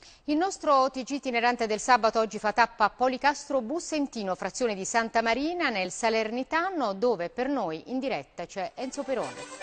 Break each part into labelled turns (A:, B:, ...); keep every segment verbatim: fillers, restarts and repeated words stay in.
A: Il nostro O T G itinerante del sabato oggi fa tappa a Policastro Bussentino, frazione di Santa Marina, nel Salernitano, dove per noi in diretta c'è Enzo Perone.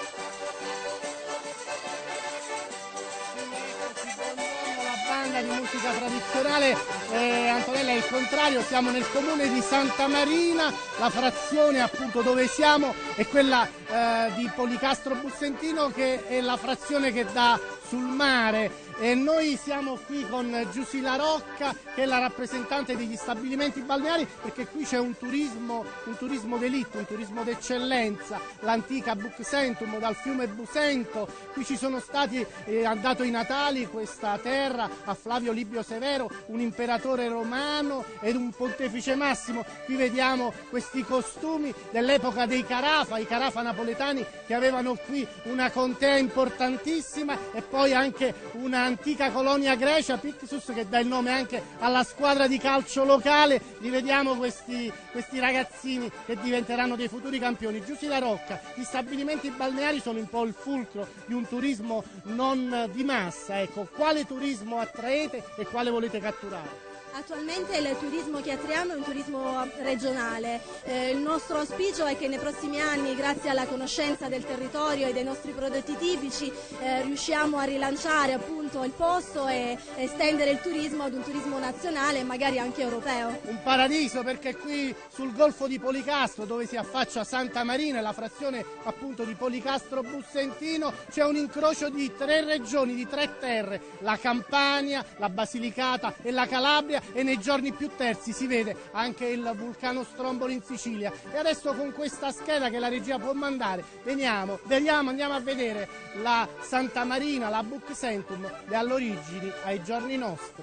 B: Di musica tradizionale, eh, Antonella, è il contrario, siamo nel comune di Santa Marina, la frazione appunto dove siamo è quella eh, di Policastro Bussentino, che è la frazione che dà sul mare, e noi siamo qui con Giusila Rocca, che è la rappresentante degli stabilimenti balneari, perché qui c'è un turismo, un turismo d'élite, un turismo d'eccellenza, l'antica Bucsentum dal fiume Busento. Qui ci sono stati, eh, ha dato i natali questa terra a Flavio Libio Severo, un imperatore romano ed un pontefice Massimo. Qui vediamo questi costumi dell'epoca dei Carafa, i Carafa napoletani, che avevano qui una contea importantissima, e poi anche una antica colonia grecia, Pixus, che dà il nome anche alla squadra di calcio locale. Li vediamo questi, questi ragazzini che diventeranno dei futuri campioni. Giusila Rocca, gli stabilimenti balneari sono un po' il fulcro di un turismo non di massa, ecco, quale turismo attraete e quale volete catturare?
C: Attualmente il turismo che attraiamo è un turismo regionale. Eh, il nostro auspicio è che nei prossimi anni, grazie alla conoscenza del territorio e dei nostri prodotti tipici, eh, riusciamo a rilanciare appunto il posto e estendere il turismo ad un turismo nazionale e magari anche europeo.
B: Un paradiso, perché qui sul golfo di Policastro, dove si affaccia Santa Marina, la frazione appunto di Policastro Bussentino, c'è un incrocio di tre regioni, di tre terre, la Campania, la Basilicata e la Calabria, e nei giorni più terzi si vede anche il vulcano Stromboli in Sicilia. E adesso, con questa scheda che la regia può mandare, veniamo, veniamo andiamo a vedere la Santa Marina, la Bucsentum, dalle origini ai giorni nostri.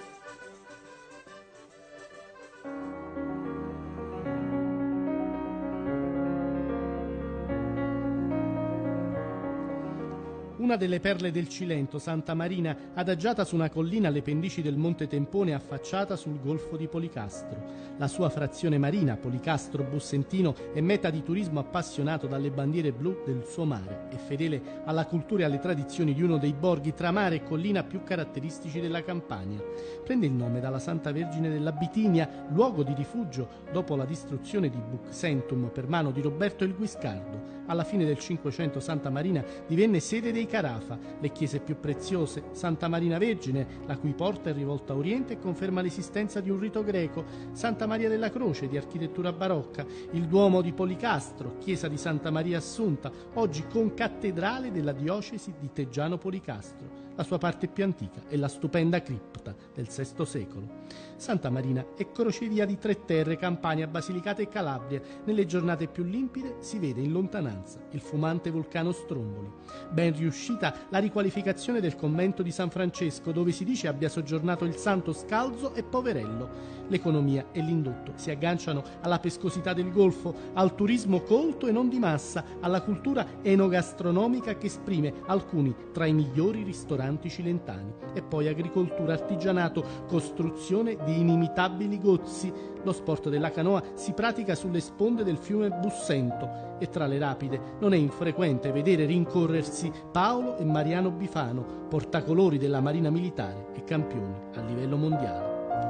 B: Una delle perle del Cilento, Santa Marina, adagiata su una collina alle pendici del Monte Tempone, affacciata sul golfo di Policastro. La sua frazione marina, Policastro Bussentino, è meta di turismo appassionato dalle bandiere blu del suo mare e fedele alla cultura e alle tradizioni di uno dei borghi tra mare e collina più caratteristici della Campania. Prende il nome dalla Santa Vergine della Bitinia, luogo di rifugio dopo la distruzione di Bucsentum per mano di Roberto il Guiscardo. Alla fine del Cinquecento Santa Marina divenne sede dei Carafa. Le chiese più preziose: Santa Marina Vergine, la cui porta è rivolta a oriente e conferma l'esistenza di un rito greco; Santa Maria della Croce, di architettura barocca; il Duomo di Policastro, chiesa di Santa Maria Assunta, oggi concattedrale della diocesi di Teggiano Policastro. La sua parte più antica è la stupenda cripta del sesto secolo. Santa Marina è crocevia di tre terre, Campania, Basilicata e Calabria. Nelle giornate più limpide si vede in lontananza il fumante vulcano Stromboli. Ben riuscita la riqualificazione del convento di San Francesco, dove si dice abbia soggiornato il santo scalzo e poverello. L'economia e l'indotto si agganciano alla pescosità del golfo, al turismo colto e non di massa, alla cultura enogastronomica che esprime alcuni tra i migliori ristoranti cilentani, e poi agricoltura, artigianato, costruzione di inimitabili gozzi. Lo sport della canoa si pratica sulle sponde del fiume Bussento, e tra le rapide non è infrequente vedere rincorrersi Paolo e Mariano Bifano, portacolori della Marina Militare e campioni a livello mondiale.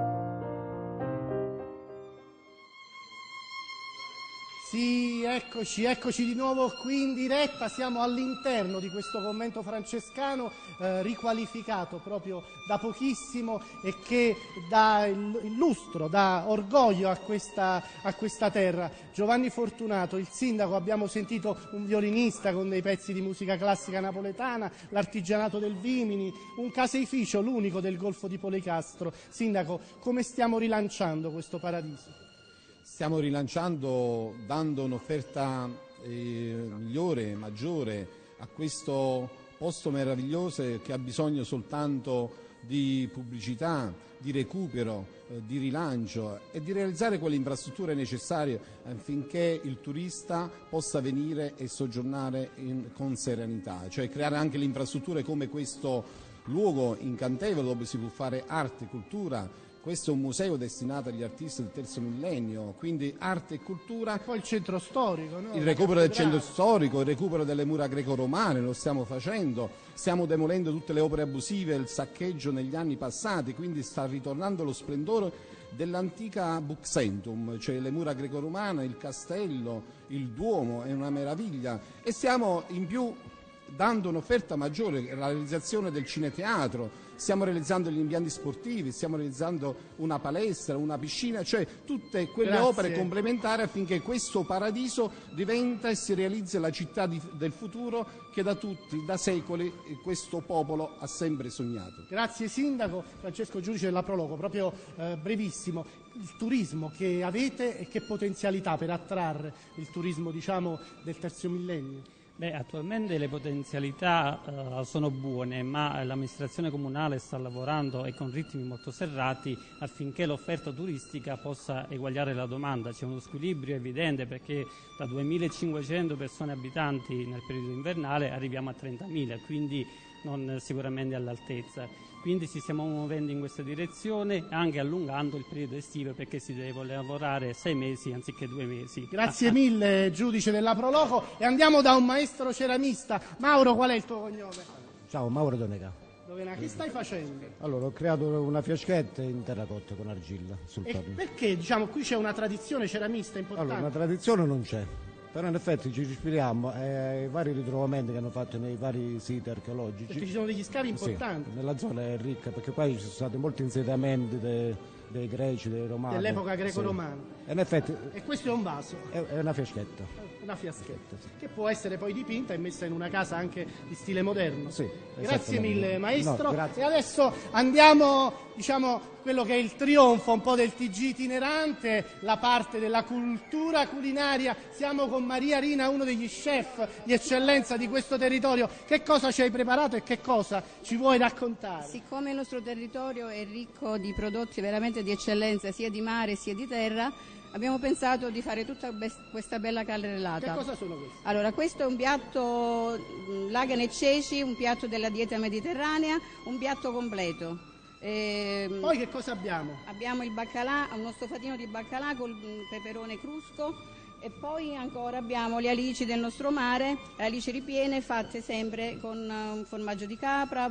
B: Sì, eccoci, eccoci di nuovo qui in diretta. Siamo all'interno di questo convento francescano eh, riqualificato proprio da pochissimo, e che dà il, il lustro, dà orgoglio a questa, a questa terra. Giovanni Fortunato, il sindaco, abbiamo sentito un violinista con dei pezzi di musica classica napoletana, l'artigianato del Vimini, un caseificio, l'unico del golfo di Policastro. Sindaco, come stiamo rilanciando questo paradiso?
D: Stiamo rilanciando, dando un'offerta eh, migliore, maggiore a questo posto meraviglioso, che ha bisogno soltanto di pubblicità, di recupero, eh, di rilancio e di realizzare quelle infrastrutture necessarie affinché il turista possa venire e soggiornare in, con serenità, cioè creare anche le infrastrutture come questo luogo incantevole dove si può fare arte, cultura, questo è un museo destinato agli artisti del terzo millennio, quindi arte e cultura.
B: E poi il centro storico, no?
D: Il recupero del centro storico, il recupero delle mura greco-romane, lo stiamo facendo, stiamo demolendo tutte le opere abusive, il saccheggio negli anni passati, quindi sta ritornando lo splendore dell'antica Buxentum, cioè le mura greco-romane, il castello, il Duomo, è una meraviglia, e stiamo in più dando un'offerta maggiore, la realizzazione del cineteatro, stiamo realizzando gli impianti sportivi, stiamo realizzando una palestra, una piscina, cioè tutte quelle
B: Grazie.
D: opere complementari affinché questo paradiso diventa e si realizzi la città di, del futuro che da tutti, da secoli, questo popolo ha sempre sognato.
B: Grazie Sindaco. Francesco Giudice della Proloco, proprio eh, brevissimo, il turismo che avete e che potenzialità per attrarre il turismo, diciamo, del terzo millennio?
E: Beh, attualmente le potenzialità uh, sono buone, ma l'amministrazione comunale sta lavorando e con ritmi molto serrati affinché l'offerta turistica possa eguagliare la domanda. C'è uno squilibrio evidente perché da duemilacinquecento persone abitanti nel periodo invernale arriviamo a trentamila, quindi non sicuramente all'altezza. Quindi ci stiamo muovendo in questa direzione, anche allungando il periodo estivo, perché si deve lavorare sei mesi anziché due mesi.
B: Grazie mille, Giudice della Proloco. E andiamo da un maestro ceramista. Mauro, qual è il tuo cognome?
F: Ciao, Mauro Donega.
B: Dovena, che stai facendo?
F: Allora, ho creato una fiaschetta in terracotta con argilla sul
B: E
F: torno.
B: perché, diciamo, qui c'è una tradizione ceramista importante?
F: Allora, una tradizione non c'è, però in effetti ci ispiriamo ai vari ritrovamenti che hanno fatto nei vari siti archeologici.
B: Perché ci sono degli scavi importanti.
F: Sì, nella zona è ricca, perché qua ci sono stati molti insediamenti dei, dei greci, dei romani.
B: Dell'epoca greco-romana.
F: Sì. E in effetti
B: E questo è un vaso.
F: è, è una fiaschetta.
B: Una fiaschetta, che può essere poi dipinta e messa in una casa anche di stile moderno.
F: Sì,
B: grazie
F: esattamente.
B: mille maestro.
F: No, grazie.
B: E adesso andiamo, diciamo, quello che è il trionfo un po' del T G itinerante, la parte della cultura culinaria. Siamo con Maria Rina, uno degli chef di eccellenza di questo territorio. Che cosa ci hai preparato e che cosa ci vuoi raccontare?
G: Siccome il nostro territorio è ricco di prodotti veramente di eccellenza, sia di mare sia di terra, abbiamo pensato di fare tutta questa bella carrellata.
B: Che cosa sono questi?
G: Allora, questo è un piatto lagane e ceci, un piatto della dieta mediterranea, un piatto completo.
B: E poi che cosa abbiamo?
G: Abbiamo il baccalà, uno stofatino di baccalà col peperone crusco, e poi ancora abbiamo le alici del nostro mare, le alici ripiene fatte sempre con un formaggio di capra,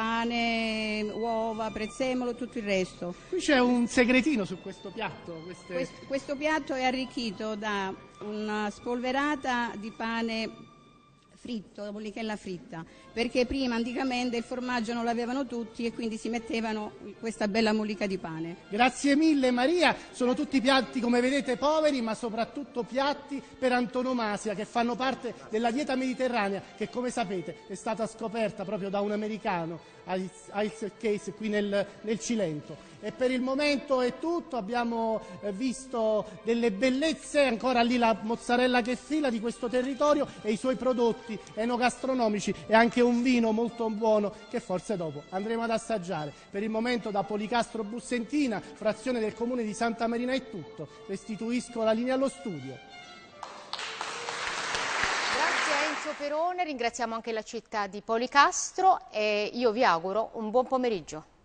G: pane, uova, prezzemolo, tutto il resto.
B: Qui c'è un segretino su questo piatto. Queste...
G: Questo, questo piatto è arricchito da una spolverata di pane fritto, la pollichella fritta, perché prima anticamente il formaggio non l'avevano tutti e quindi si mettevano questa bella mollica di pane.
B: Grazie mille Maria, sono tutti piatti come vedete poveri, ma soprattutto piatti per antonomasia che fanno parte della dieta mediterranea che, come sapete, è stata scoperta proprio da un americano, Ice Case, qui nel, nel Cilento. E per il momento è tutto, abbiamo visto delle bellezze, ancora lì la mozzarella che fila di questo territorio e i suoi prodotti enogastronomici e anche un vino molto buono che forse dopo andremo ad assaggiare. Per il momento da Policastro Bussentina, frazione del comune di Santa Marina, è tutto. Restituisco la linea allo studio.
A: Grazie a Enzo Perone, ringraziamo anche la città di Policastro e io vi auguro un buon pomeriggio.